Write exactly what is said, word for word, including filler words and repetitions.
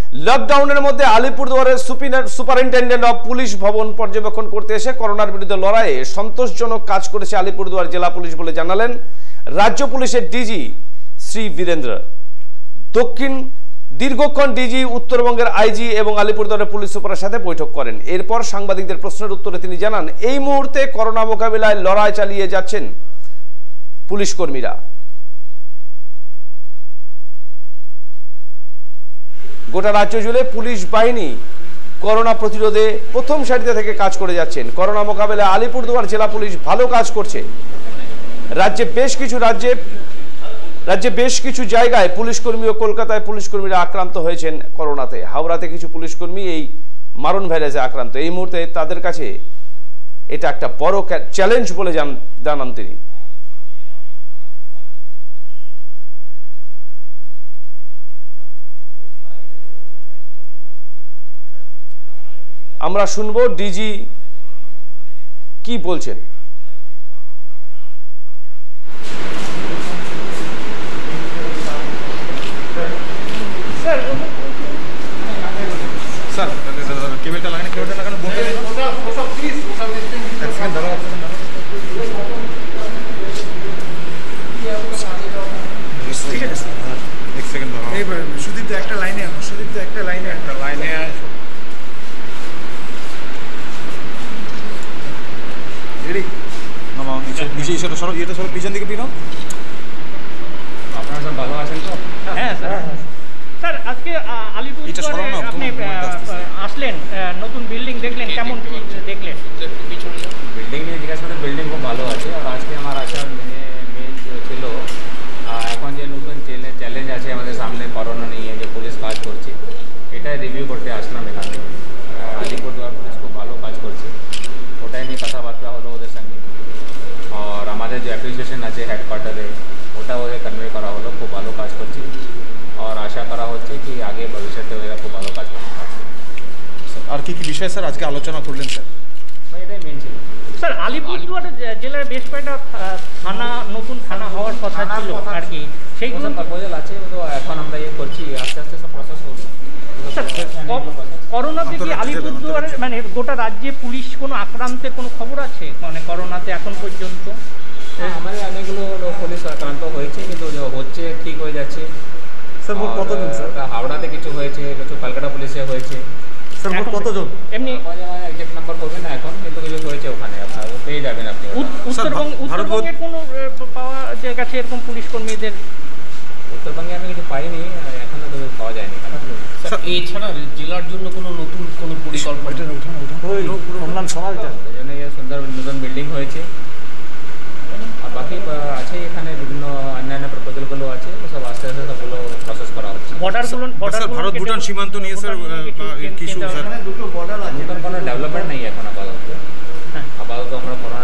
লকডাউনের মধ্যে আলিপুরদুয়ারের superintendent of police ভবন পর্যবেক্ষণ করতে এসে করোনার বিরুদ্ধে লড়াইয়ে সন্তোষজনক কাজ করেছে আলিপুরদুয়ার জেলা পুলিশ বলে জানালেন রাজ্য পুলিশের ডিজি শ্রী বীরেন্দ্র। দক্ষিণ দীর্ঘক্ষণ ডিজি উত্তরবঙ্গের আইজি এবং আলিপুরদুয়ারের পুলিশ সুপারের সাথে বৈঠক করেন। এরপর সাংবাদিকদের প্রশ্নের উত্তরে তিনি জানান, এই মুহূর্তে করোনা মোকাবিলায় লড়াই চালিয়ে যাচ্ছেন পুলিশ কর্মীরা। গোটা রাজ্য জুড়ে পুলিশ বাহিনী করোনা প্রতিরোধে প্রথম সারিতে থেকে কাজ করে যাচ্ছেন। করোনা মোকাবিলায় আলিপুরদুয়ার জেলা পুলিশ ভালো কাজ করছে। রাজ্যে বেশ কিছু রাজ্যে রাজ্যে বেশ কিছু জায়গায় পুলিশ কর্মী ও কলকাতায় পুলিশ কর্মীরা আক্রান্ত হয়েছেন করোনাতে। হাওড়াতে কিছু পুলিশ কর্মী এই মারণ ভাইরাসে আক্রান্ত। এই মুহূর্তে তাদের কাছে এটা একটা বড় চ্যালেঞ্জ বলে জানান তিনি। আমরা শুনবো ডিজি কি বলছেন। স্যার স্যার কেবিলটা লাগানো কেবিলটা লাগানো বন্ধ করে ওটা ওটা প্লিজ ওটা এক সেকেন্ড দাঁড়াও ঠিক আছে এক সেকেন্ড দাঁড়াও। এই সুদীপ তো একটা লাইনে আনো সুদীপ তো একটা লাইনে একটা লাইনে রেডি নামাও নিচে নিচে এসে সরো এটা সরো পিছন দিকে পিনো। আপনারা সব ভালো আছেন তো? হ্যাঁ স্যার। স্যার আজকে আলিপুরদুয়ারে আপনি আসলেন, নতুন বিল্ডিং দেখলেন, কেমন দেখলেন? বিল্ডিং নিয়ে জিজ্ঞাসা করতে বিল্ডিং খুব ভালো আছে। আর আজকে আমার আসার মেনে মেন ছিল এখন যে নতুন চ্যালেঞ্জ আছে আমাদের সামনে করোনা নিয়ে যে পুলিশ কাজ করছে, এটাই রিভিউ করতে আসলাম এখানে। আলিপুরদুয়ার পুলিশ খুব ভালো কাজ করছে, ওটাই নিয়ে কথাবার্তা হলো ওদের সঙ্গে। আর আমাদের যে অ্যাপ্রিসিয়েশন আছে হেডকোয়ার্টারে ওটা ওদের কনভে করা হলো, খুব ভালো কাজ করছে। আর আশা করা হচ্ছে কি আগে ভবিষ্যতে ওরা খুব ভালো কাজ করতে পারবে। আর কি কি বিষয় স্যার আজকে আলোচনা করলেন স্যার? ভাই এটাই মেন ছিল স্যার। আলিপুরদুয়ার জেলার বেশ কয়েকটা থানা নতুন থানা হওয়ার কথা ছিল আর কি, সেইগুলো প্রপোজাল আছে, তো এখন আমরা ইয়ে করছি, আস্তে আস্তে সব প্রসেস হবে। করোনাতে কি আলিপুরদুয়ারের মানে গোটা রাজ্যে পুলিশ কোনো আক্রান্তের কোনো খবর আছে মানে করোনাতে এখন পর্যন্ত? আমাদের অনেকগুলো পুলিশ আক্রান্ত হয়েছে, কিন্তু হচ্ছে ঠিক হয়ে যাচ্ছে। কতজন স্যার? হাওড়াতে কিছু হয়েছে, কিছু কলকাতা পুলিশে হয়েছে। স্যার কতজন? এমনি এক্সাক্ট নাম্বার করবেন না এখন, কিন্তু কিছু হয়েছে ওখানে, আপনার পেয়ে যাবেন আপনি। উত্তরবঙ্গ উত্তরবঙ্গের কোনো পাওয়া গেছে এরকম পুলিশ কর্মীদের? উত্তরবঙ্গে আমি কিছু পাইনি, এখনো তো পাওয়া যায়নি। এছাড়া জেলার জন্য কোনো নতুন কোনো পরিকল্পনা? ওই জন্য সুন্দর নতুন বিল্ডিং হয়েছে। আর বাকি আছে এখানে বিভিন্ন অন্যান্য প্রপোজালগুলো আছে, সব আস্তে আস্তে সবগুলো প্রসেস করা হচ্ছে। বর্ডারগুলো ভারত ভুটান সীমান্ত নিয়ে স্যার কিছু স্যার নতুন কোনো ডেভেলপমেন্ট নেই এখন আপাতত। আপাতত আমরা